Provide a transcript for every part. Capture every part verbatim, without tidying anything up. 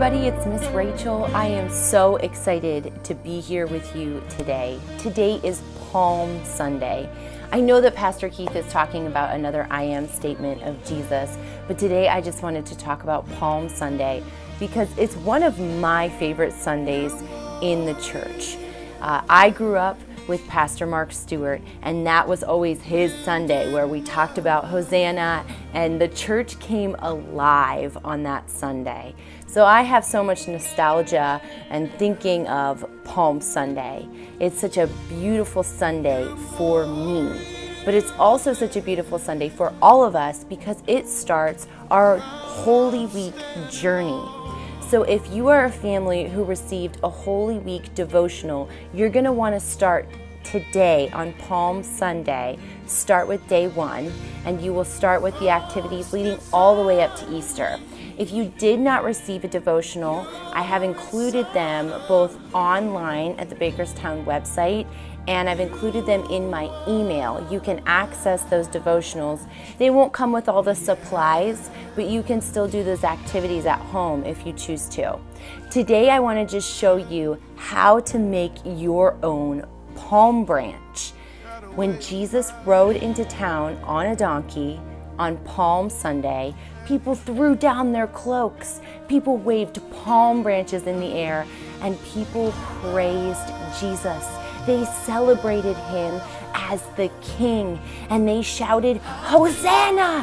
everybody, it's Miss Rachel. I am so excited to be here with you today. Today is Palm Sunday. I know that Pastor Keith is talking about another I am statement of Jesus, but today I just wanted to talk about Palm Sunday because it's one of my favorite Sundays in the church. Uh, I grew up with Pastor Mark Stewart, and that was always his Sunday where we talked about Hosanna, and the church came alive on that Sunday. So I have so much nostalgia and thinking of Palm Sunday. It's such a beautiful Sunday for me, but it's also such a beautiful Sunday for all of us because it starts our Holy Week journey. So if you are a family who received a Holy Week devotional, you're going to want to start today on Palm Sunday. Start with day one, and you will start with the activities leading all the way up to Easter. If you did not receive a devotional, I have included them both online at the Bakerstown website, and I've included them in my email. You can access those devotionals. They won't come with all the supplies, but you can still do those activities at home if you choose to. Today I want to just show you how to make your own palm branch. When Jesus rode into town on a donkey on Palm Sunday, people threw down their cloaks, people waved palm branches in the air, and people praised Jesus. They celebrated him as the king, and they shouted, "Hosanna!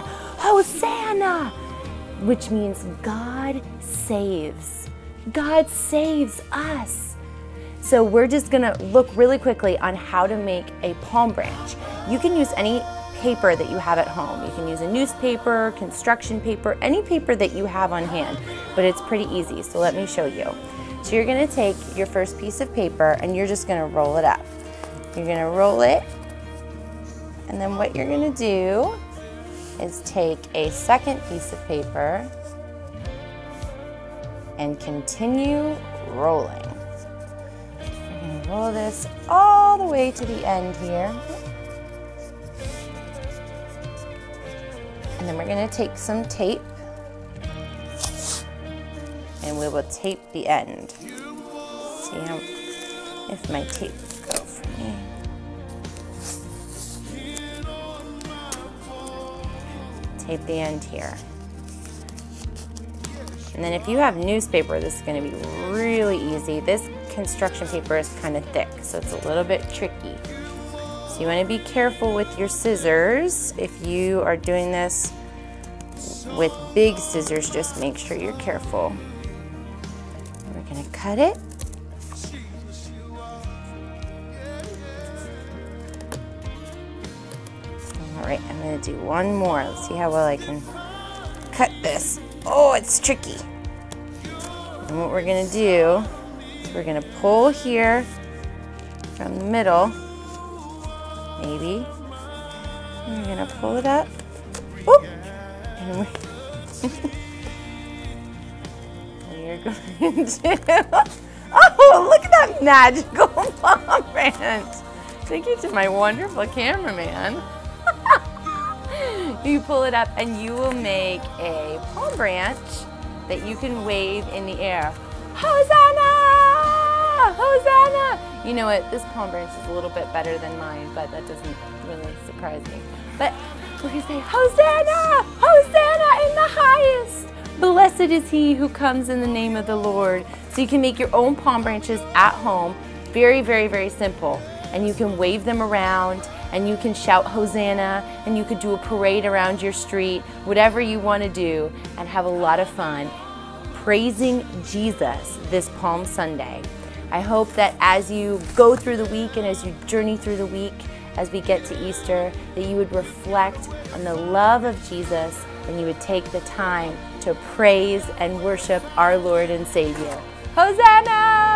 Hosanna!" which means God saves. God saves us. So we're just gonna look really quickly on how to make a palm branch. You can use any paper that you have at home. You can use a newspaper, construction paper, any paper that you have on hand, but it's pretty easy, so let me show you. So you're gonna take your first piece of paper and you're just gonna roll it up. You're gonna roll it, and then what you're gonna do is take a second piece of paper and continue rolling. We're gonna roll this all the way to the end here. And then we're gonna take some tape and we will tape the end. See how, if my tape will go for me. Tape the end here. And then if you have newspaper, this is gonna be really easy. This construction paper is kind of thick, so it's a little bit tricky. So you wanna be careful with your scissors. If you are doing this with big scissors, just make sure you're careful. We're gonna cut it. All right, I'm gonna do one more. Let's see how well I can cut this. Oh, it's tricky. And what we're gonna do is we're gonna pull here from the middle, maybe. And we're gonna pull it up. Oop. And we're We're going to, oh, look at that magical palm branch. Thank you to my wonderful cameraman. You pull it up and you will make a palm branch that you can wave in the air. Hosanna! Hosanna! You know what, this palm branch is a little bit better than mine, but that doesn't really surprise me. But we can say, Hosanna! Hosanna in the highest! Blessed is he who comes in the name of the Lord. So you can make your own palm branches at home. Very, very, very simple. And you can wave them around, and you can shout Hosanna, and you could do a parade around your street, whatever you want to do, and have a lot of fun praising Jesus this Palm Sunday. I hope that as you go through the week and as you journey through the week, as we get to Easter, that you would reflect on the love of Jesus and you would take the time to praise and worship our Lord and Savior. Hosanna!